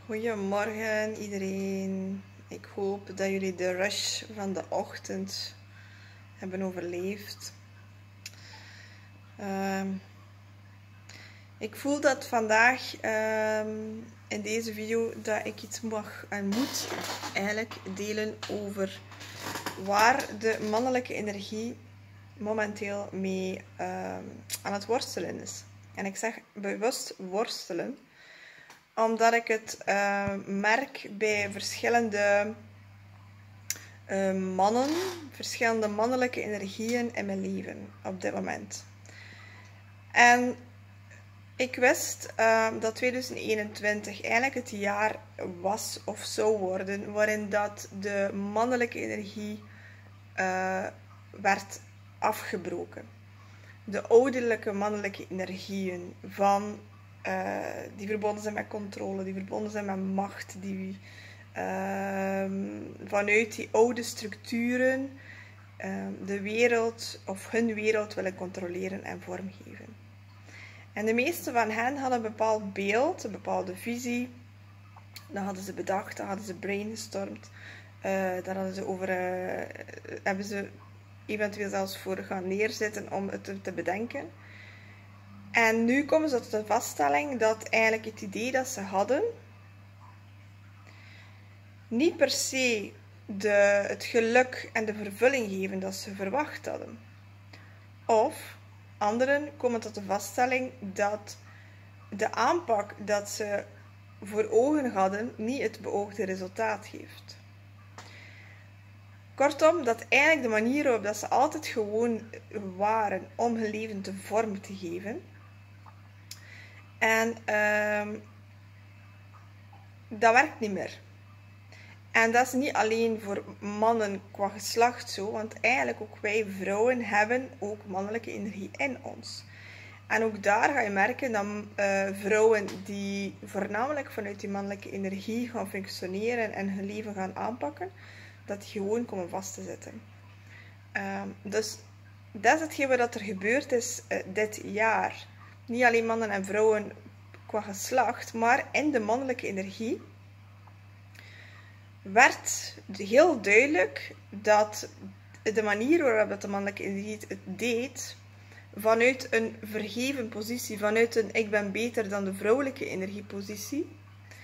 Goedemorgen iedereen. Ik hoop dat jullie de rush van de ochtend hebben overleefd. Ik voel dat vandaag in deze video dat ik iets mag en moet eigenlijk delen over waar de mannelijke energie momenteel mee aan het worstelen is. En ik zeg bewust worstelen, omdat ik het merk bij verschillende mannen, verschillende mannelijke energieën in mijn leven op dit moment. En ik wist dat 2021 eigenlijk het jaar was of zou worden waarin dat de mannelijke energie werd afgebroken. De ouderlijke mannelijke energieën van die verbonden zijn met controle, die verbonden zijn met macht, die vanuit die oude structuren de wereld of hun wereld willen controleren en vormgeven. En de meeste van hen hadden een bepaald beeld, een bepaalde visie. Dat hadden ze bedacht, dat hadden ze brainstormd, daar hadden ze over, hebben ze eventueel zelfs voor gaan neerzetten om het te bedenken. En nu komen ze tot de vaststelling dat eigenlijk het idee dat ze hadden niet per se het geluk en de vervulling geven dat ze verwacht hadden. Of anderen komen tot de vaststelling dat de aanpak dat ze voor ogen hadden niet het beoogde resultaat geeft. Kortom, dat eigenlijk de manier waarop dat ze altijd gewoon waren om hun leven te vorm te geven. En dat werkt niet meer. En dat is niet alleen voor mannen qua geslacht zo, want eigenlijk ook wij vrouwen hebben ook mannelijke energie in ons. En ook daar ga je merken dat vrouwen die voornamelijk vanuit die mannelijke energie gaan functioneren en hun leven gaan aanpakken, dat die gewoon komen vast te zitten. Dus dat is hetgeen wat er gebeurd is dit jaar. Niet alleen mannen en vrouwen qua geslacht, maar in de mannelijke energie werd heel duidelijk dat de manier waarop de mannelijke energie het deed, vanuit een vergeven positie, vanuit een ik ben beter dan de vrouwelijke energiepositie,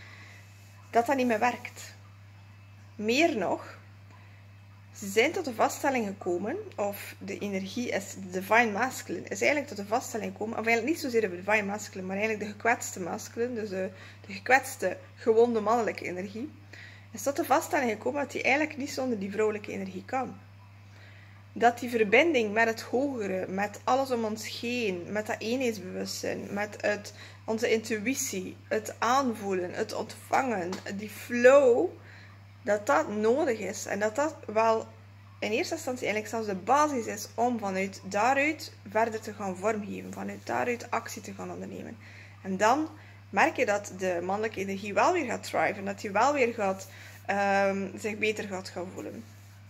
dat niet meer werkt. Meer nog, ze zijn tot de vaststelling gekomen, of de energie is de Divine Masculine, is eigenlijk tot de vaststelling gekomen, of eigenlijk niet zozeer de Divine Masculine, maar eigenlijk de gekwetste Masculine, dus de gekwetste, gewonde mannelijke energie, is tot de vaststelling gekomen dat die eigenlijk niet zonder die vrouwelijke energie kan. Dat die verbinding met het hogere, met alles om ons heen, met dat eenheidsbewustzijn, met onze intuïtie, het aanvoelen, het ontvangen, die flow, dat nodig is. En dat wel in eerste instantie eigenlijk zelfs de basis is om vanuit daaruit verder te gaan vormgeven, vanuit daaruit actie te gaan ondernemen. En dan merk je dat de mannelijke energie wel weer gaat thriven, dat die wel weer zich beter gaat gaan voelen.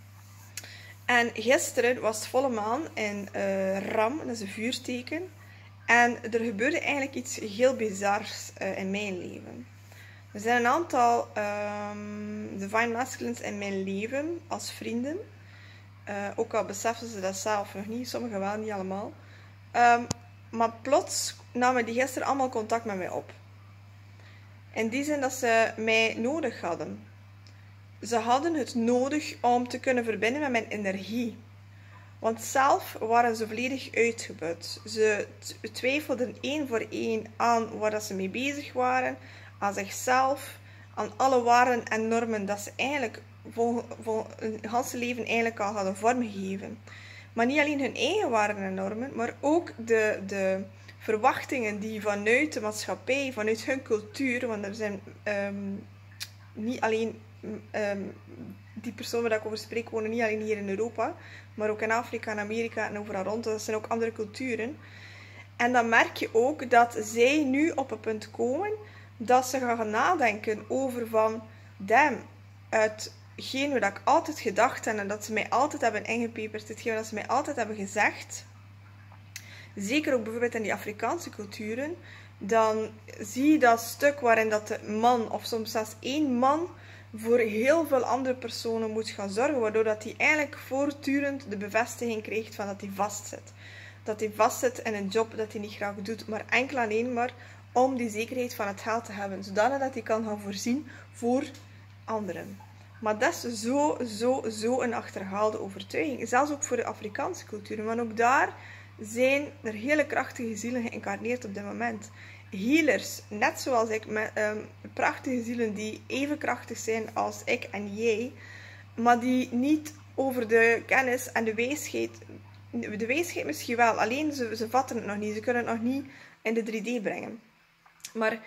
En gisteren was het volle maan in Ram, dat is een vuurteken. En er gebeurde eigenlijk iets heel bizars in mijn leven. Er zijn een aantal Divine Masculines in mijn leven als vrienden. Ook al beseffen ze dat zelf nog niet, sommigen wel, niet allemaal. Maar plots namen die gisteren allemaal contact met mij op. In die zin dat ze mij nodig hadden. Ze hadden het nodig om te kunnen verbinden met mijn energie. Want zelf waren ze volledig uitgeput. Ze twijfelden één voor één aan waar ze mee bezig waren, aan zichzelf, aan alle waarden en normen dat ze eigenlijk voor hun hele leven eigenlijk al hadden vormgegeven. Maar niet alleen hun eigen waarden en normen, maar ook de verwachtingen die vanuit de maatschappij, vanuit hun cultuur, want er zijn niet alleen die personen waar ik over spreek wonen niet alleen hier in Europa, maar ook in Afrika en Amerika en overal rond. Dat zijn ook andere culturen. En dan merk je ook dat zij nu op een punt komen dat ze gaan nadenken over van, damn, hetgeen wat ik altijd gedacht heb en dat ze mij altijd hebben ingepeperd, hetgeen wat ze mij altijd hebben gezegd, zeker ook bijvoorbeeld in die Afrikaanse culturen, dan zie je dat stuk waarin dat de man, of soms zelfs één man, voor heel veel andere personen moet gaan zorgen, waardoor dat hij eigenlijk voortdurend de bevestiging krijgt van dat hij vastzit. Dat hij vastzit in een job dat hij niet graag doet, maar enkel alleen maar om die zekerheid van het geld te hebben, zodanig dat hij kan gaan voorzien voor anderen. Maar dat is zo een achterhaalde overtuiging. Zelfs ook voor de Afrikaanse cultuur. Want ook daar zijn er hele krachtige zielen geïncarneerd op dit moment. Healers, net zoals ik, met prachtige zielen die even krachtig zijn als ik en jij, maar die niet over de kennis en de wijsheid misschien wel, alleen ze vatten het nog niet, ze kunnen het nog niet in de 3D brengen. Maar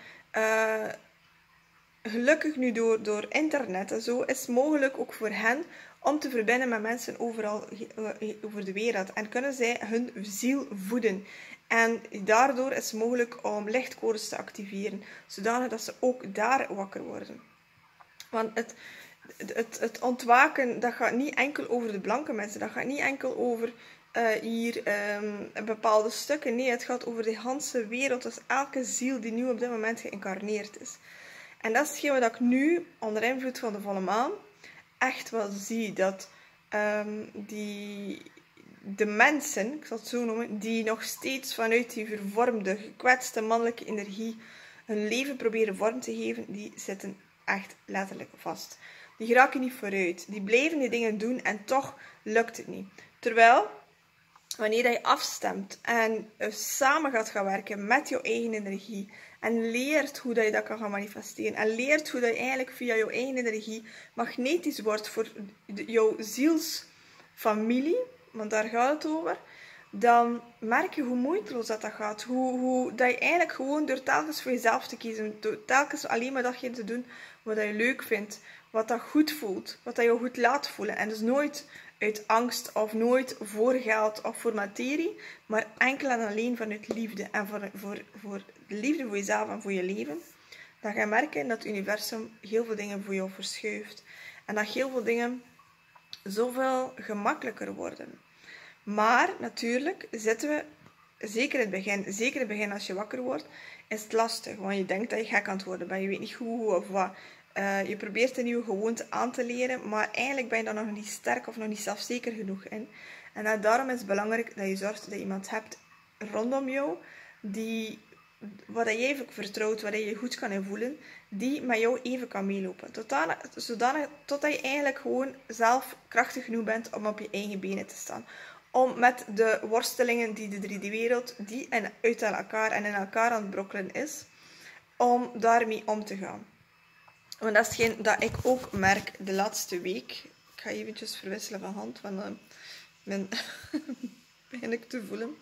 gelukkig nu door internet en zo is het mogelijk ook voor hen om te verbinden met mensen overal over de wereld. En kunnen zij hun ziel voeden. En daardoor is het mogelijk om lichtcodes te activeren. Zodanig dat ze ook daar wakker worden. Want het ontwaken, dat gaat niet enkel over de blanke mensen. Dat gaat niet enkel over hier bepaalde stukken. Nee, het gaat over de hele wereld. Dus elke ziel die nu op dit moment geïncarneerd is. En dat is hetgeen wat ik nu, onder invloed van de volle maan, echt wel zie. Dat de mensen, ik zal het zo noemen, die nog steeds vanuit die vervormde, gekwetste mannelijke energie hun leven proberen vorm te geven, die zitten echt letterlijk vast. Die geraken niet vooruit. Die blijven die dingen doen en toch lukt het niet. Terwijl, wanneer je afstemt en samen gaat gaan werken met jouw eigen energie en leert hoe dat je dat kan gaan manifesteren en leert hoe dat je eigenlijk via jouw eigen energie magnetisch wordt voor jouw zielsfamilie, want daar gaat het over, dan merk je hoe moeiteloos dat gaat. Hoe dat je eigenlijk gewoon door telkens voor jezelf te kiezen, door telkens alleen maar datgene te doen wat je leuk vindt, wat dat goed voelt, wat dat je goed laat voelen. En dus nooit uit angst of nooit voor geld of voor materie, maar enkel en alleen vanuit liefde. En voor de liefde voor jezelf en voor je leven, dan ga je merken dat het universum heel veel dingen voor jou verschuift. En dat heel veel dingen zoveel gemakkelijker worden. Maar natuurlijk zitten we, zeker in het begin als je wakker wordt, is het lastig. Want je denkt dat je gek aan het worden bent. Je weet niet hoe of wat. Je probeert een nieuwe gewoonte aan te leren, maar eigenlijk ben je daar nog niet sterk of nog niet zelfzeker genoeg in. En daarom is het belangrijk dat je zorgt dat je iemand hebt rondom jou, waar jij even vertrouwt, waar je je goed kan invoelen, die met jou even kan meelopen. Totdat je eigenlijk gewoon zelf krachtig genoeg bent om op je eigen benen te staan. Om met de worstelingen die de 3D-wereld, die uit elkaar en in elkaar aan het brokkelen is, om daarmee om te gaan. Want dat is hetgeen dat ik ook merk de laatste week. Ik ga eventjes verwisselen van hand, want begin ik te voelen.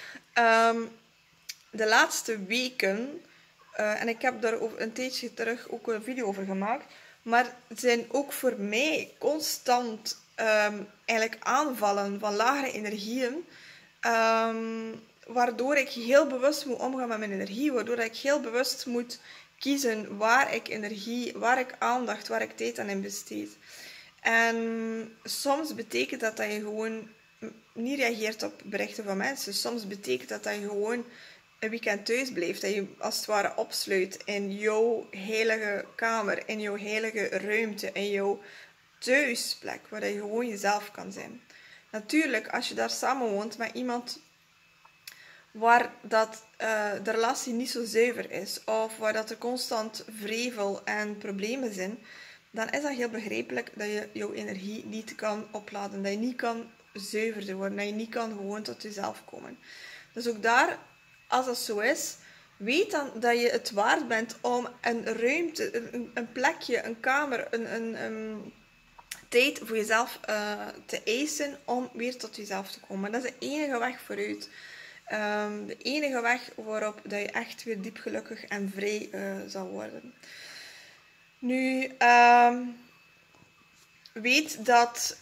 De laatste weken, en ik heb daar een tijdje terug ook een video over gemaakt, maar het zijn ook voor mij constant eigenlijk aanvallen van lagere energieën, waardoor ik heel bewust moet omgaan met mijn energie, waardoor ik heel bewust moet kiezen waar ik energie, waar ik aandacht, waar ik tijd aan investeer. En soms betekent dat je gewoon niet reageert op berichten van mensen. Soms betekent dat je gewoon een weekend thuis blijft. Dat je als het ware opsluit in jouw heilige kamer, in jouw heilige ruimte, in jouw thuisplek, waar je gewoon jezelf kan zijn. Natuurlijk, als je daar samen woont met iemand waar dat, de relatie niet zo zuiver is, of waar dat er constant wrevel en problemen zijn, dan is dat heel begrijpelijk dat je jouw energie niet kan opladen, dat je niet kan zuiverder worden, dat je niet kan gewoon tot jezelf komen. Dus ook daar, als dat zo is, weet dan dat je het waard bent om een ruimte, een plekje, een kamer, een tijd voor jezelf te eisen om weer tot jezelf te komen. Dat is de enige weg vooruit. De enige weg waarop dat je echt weer diep gelukkig en vrij zal worden. Nu, weet dat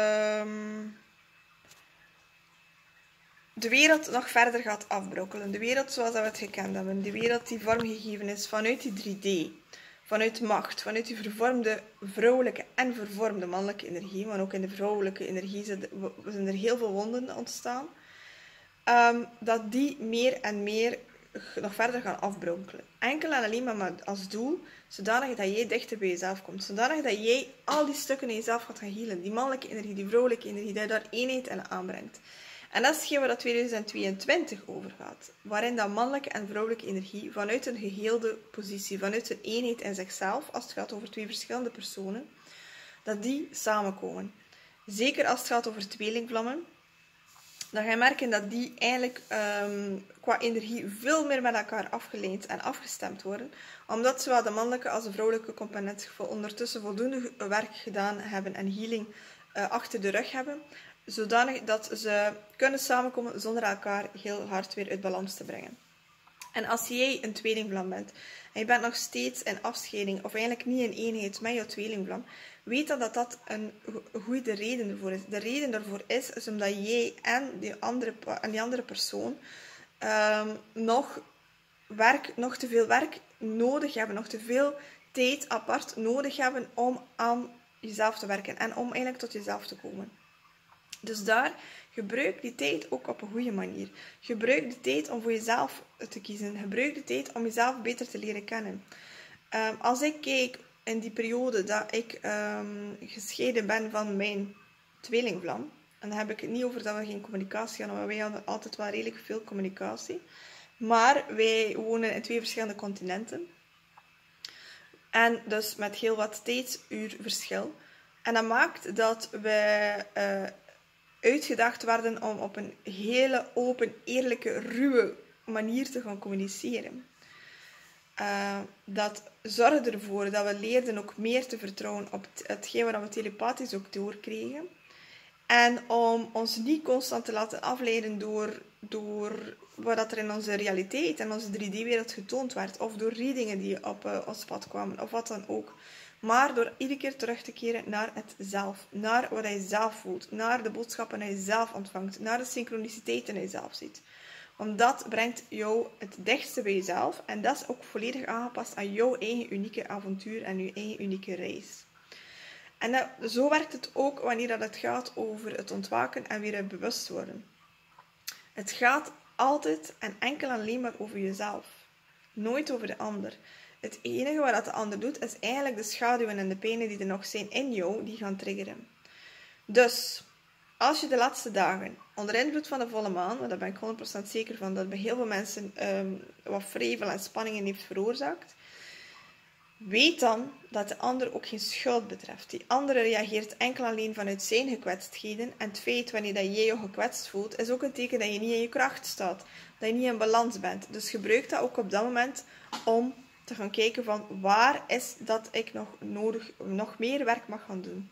de wereld nog verder gaat afbrokkelen. De wereld zoals we het gekend hebben. De wereld die vormgegeven is vanuit die 3D. Vanuit macht. Vanuit die vervormde vrouwelijke en vervormde mannelijke energie. Want ook in de vrouwelijke energie zijn er heel veel wonden ontstaan. Dat die meer en meer nog verder gaan afbronkelen. Enkel en alleen maar als doel, zodanig dat jij dichter bij jezelf komt. Zodanig dat jij al die stukken in jezelf gaat gaan healen. Die mannelijke energie, die vrouwelijke energie, dat je daar eenheid in aanbrengt. En dat is hetgeen waar dat 2022 over gaat. Waarin dat mannelijke en vrouwelijke energie vanuit een geheelde positie, vanuit een eenheid in zichzelf, als het gaat over twee verschillende personen, dat die samenkomen. Zeker als het gaat over tweelingvlammen, dan ga je merken dat die eigenlijk qua energie veel meer met elkaar afgeleid en afgestemd worden. Omdat zowel de mannelijke als de vrouwelijke component ondertussen voldoende werk gedaan hebben en healing achter de rug hebben. Zodanig dat ze kunnen samenkomen zonder elkaar heel hard weer uit balans te brengen. En als jij een tweelingvlam bent en je bent nog steeds in afscheiding of eigenlijk niet in eenheid met jouw tweelingvlam, weet dan dat dat een goede reden ervoor is. De reden daarvoor is omdat jij en die andere persoon nog te veel werk nodig hebben, nog te veel tijd apart nodig hebben om aan jezelf te werken en om eigenlijk tot jezelf te komen. Dus daar, gebruik die tijd ook op een goede manier. Gebruik de tijd om voor jezelf te kiezen. Gebruik de tijd om jezelf beter te leren kennen. Als ik kijk in die periode dat ik gescheiden ben van mijn tweelingvlam, en dan heb ik het niet over dat we geen communicatie hadden, maar wij hadden altijd wel redelijk veel communicatie. Maar wij wonen in 2 verschillende continenten. En dus met heel wat tijdsuurverschil. En dat maakt dat we uitgedaagd werden om op een hele open, eerlijke, ruwe manier te gaan communiceren. Dat zorgde ervoor dat we leerden ook meer te vertrouwen op hetgeen wat we telepathisch ook doorkregen. En om ons niet constant te laten afleiden door wat er in onze realiteit en onze 3D-wereld getoond werd. Of door readingen die op ons pad kwamen, of wat dan ook. Maar door iedere keer terug te keren naar het zelf. Naar wat hij zelf voelt. Naar de boodschappen die hij zelf ontvangt. Naar de synchroniciteiten die hij zelf ziet. Want dat brengt jou het dichtste bij jezelf. En dat is ook volledig aangepast aan jouw eigen unieke avontuur en je eigen unieke reis. En zo werkt het ook wanneer het gaat over het ontwaken en weer het bewust worden. Het gaat altijd en enkel alleen maar over jezelf. Nooit over de ander. Het enige wat de ander doet, is eigenlijk de schaduwen en de pijnen die er nog zijn in jou, die gaan triggeren. Dus, als je de laatste dagen onder invloed van de volle maan, want daar ben ik 100% zeker van, dat bij heel veel mensen wat wrevel en spanningen heeft veroorzaakt, weet dan dat de ander ook geen schuld betreft. Die andere reageert enkel alleen vanuit zijn gekwetstheden. En het feit wanneer dat jij je gekwetst voelt, is ook een teken dat je niet in je kracht staat. Dat je niet in balans bent. Dus gebruik dat ook op dat moment om te gaan kijken van waar is dat ik nog meer werk mag gaan doen.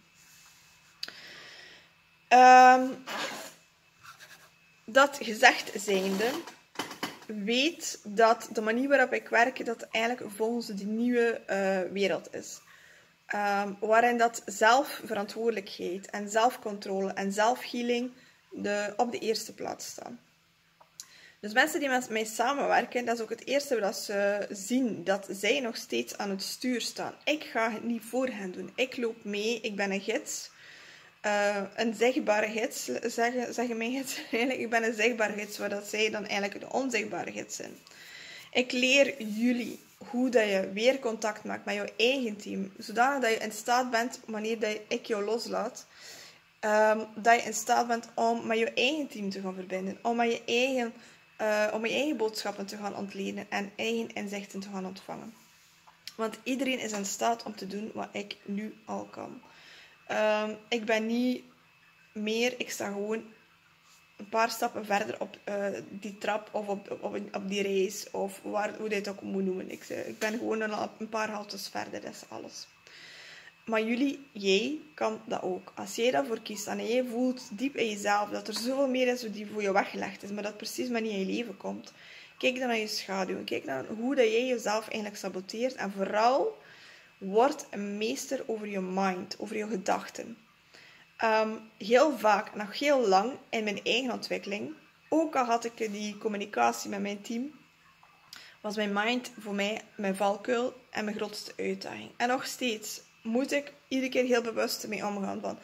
Dat gezegd zijnde, weet dat de manier waarop ik werk, dat eigenlijk volgens die nieuwe wereld is. Waarin dat zelfverantwoordelijkheid en zelfcontrole en zelfhealing op de eerste plaats staan. Dus mensen die met mij samenwerken, dat is ook het eerste dat ze zien, dat zij nog steeds aan het stuur staan. Ik ga het niet voor hen doen. Ik loop mee, ik ben een gids. Een zichtbare gids, zeggen mijn gids eigenlijk. Ik ben een zichtbare gids, waar dat zij dan eigenlijk de onzichtbare gids zijn. Ik leer jullie hoe dat je weer contact maakt met jouw eigen team. Zodanig dat je in staat bent, wanneer ik jou loslaat, dat je in staat bent om met je eigen team te gaan verbinden. Om je eigen boodschappen te gaan ontleden en eigen inzichten te gaan ontvangen. Want iedereen is in staat om te doen wat ik nu al kan. Ik ben niet meer, ik sta gewoon een paar stappen verder op die trap of op die reis of hoe je het ook moet noemen. Ik ben gewoon een paar haltes verder, dat is alles. Maar jij kan dat ook. Als jij daarvoor kiest en jij voelt diep in jezelf dat er zoveel meer is die voor je weggelegd is, maar dat precies maar niet in je leven komt, kijk dan naar je schaduw. Kijk naar hoe dat jij jezelf eigenlijk saboteert en vooral word een meester over je mind, over je gedachten. Heel vaak, nog heel lang in mijn eigen ontwikkeling, ook al had ik die communicatie met mijn team, was mijn mind voor mij mijn valkuil en mijn grootste uitdaging. En nog steeds moet ik iedere keer heel bewust mee omgaan van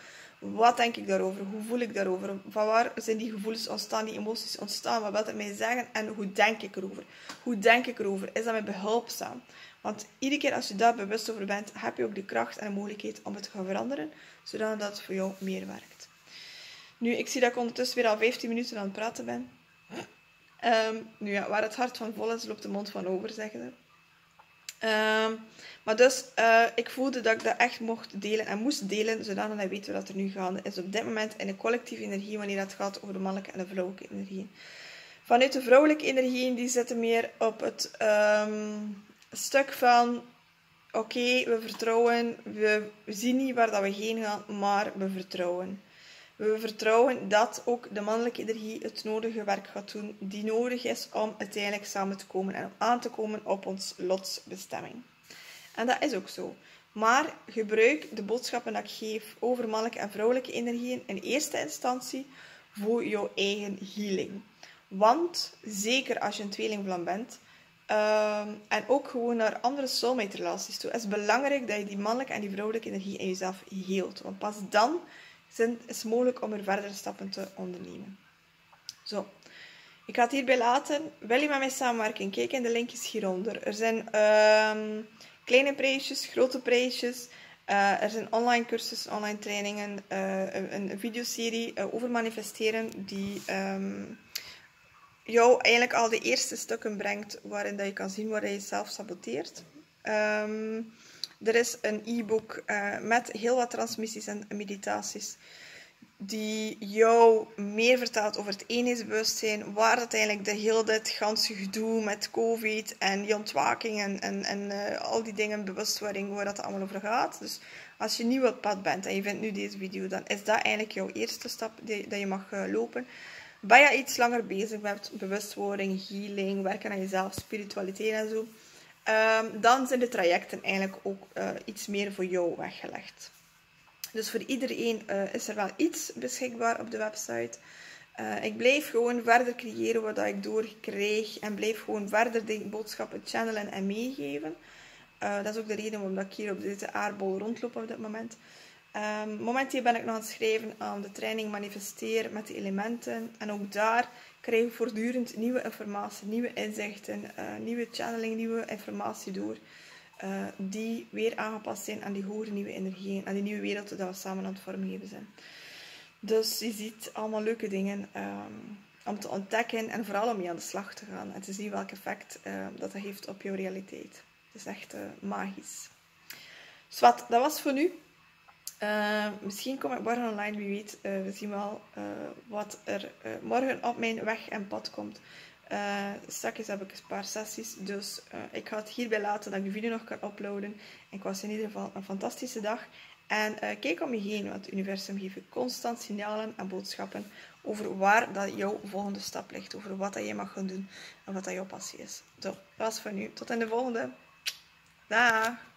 Wat denk ik daarover? Hoe voel ik daarover? Van waar zijn die gevoelens ontstaan, die emoties ontstaan? Wat wil het mij zeggen? En hoe denk ik erover? Hoe denk ik erover? Is dat mij behulpzaam? Want iedere keer als je daar bewust over bent, heb je ook de kracht en de mogelijkheid om het te gaan veranderen, zodat het voor jou meer werkt. Nu, ik zie dat ik ondertussen weer al 15 minuten aan het praten ben. Nu ja, waar het hart van vol is, loopt de mond van over, zeggen ze. Maar dus, ik voelde dat ik dat echt mocht delen en moest delen, zodat hij weet wat er nu gaande is op dit moment in de collectieve energie, wanneer het gaat over de mannelijke en de vrouwelijke energie. Vanuit de vrouwelijke energieën, die zitten meer op het stuk van, oké, we vertrouwen, we zien niet waar dat we heen gaan, maar we vertrouwen. We vertrouwen dat ook de mannelijke energie het nodige werk gaat doen die nodig is om uiteindelijk samen te komen en om aan te komen op ons lotsbestemming. En dat is ook zo. Maar gebruik de boodschappen dat ik geef over mannelijke en vrouwelijke energieën in eerste instantie voor jouw eigen healing. Want, zeker als je een tweelingvlam bent, en ook gewoon naar andere soulmate relaties toe, is het belangrijk dat je die mannelijke en die vrouwelijke energie in jezelf heelt. Want pas dan is het mogelijk om er verdere stappen te ondernemen. Zo, ik ga het hierbij laten. Wil je met mij samenwerken? Kijk in de linkjes hieronder. Er zijn kleine prijsjes, grote prijsjes. Er zijn online cursussen, online trainingen, een videoserie over manifesteren die jou eigenlijk al de eerste stukken brengt waarin dat je kan zien waar je jezelf saboteert. Er is een e-book met heel wat transmissies en meditaties die jou meer vertelt over het eenheidsbewustzijn, waar dat eigenlijk de heel dit ganse gedoe met COVID en die ontwaking en al die dingen, bewustwording, waar dat allemaal over gaat. Dus als je nieuw op het pad bent en je vindt nu deze video, dan is dat eigenlijk jouw eerste stap dat je mag lopen. Ben je iets langer bezig met bewustwording, healing, werken aan jezelf, spiritualiteit en zo, dan zijn de trajecten eigenlijk ook iets meer voor jou weggelegd. Dus voor iedereen is er wel iets beschikbaar op de website. Ik blijf gewoon verder creëren wat ik doorkrijg en blijf gewoon verder de boodschappen channelen en meegeven. Dat is ook de reden waarom ik hier op deze aardbol rondloop op dit moment. Momenteel ben ik nog aan het schrijven aan de training Manifesteer met de elementen. En ook daar krijg ik voortdurend nieuwe informatie, nieuwe inzichten, nieuwe channeling, nieuwe informatie door. Die weer aangepast zijn aan die hogere nieuwe energieën, aan die nieuwe wereld dat we samen aan het vormgeven zijn. Dus je ziet allemaal leuke dingen om te ontdekken en vooral om mee aan de slag te gaan. En te zien welk effect dat heeft op jouw realiteit. Het is echt magisch. Dus wat, dat was voor nu. Misschien kom ik morgen online, wie weet. We zien wel wat er morgen op mijn weg en pad komt. Straks heb ik een paar sessies, dus ik ga het hierbij laten dat ik de video nog kan uploaden. Ik was in ieder geval een fantastische dag. En kijk om je heen, want het universum geeft je constant signalen en boodschappen over waar dat jouw volgende stap ligt. Over wat dat je mag gaan doen en wat dat jouw passie is. Zo, dat was voor nu. Tot in de volgende. Dag!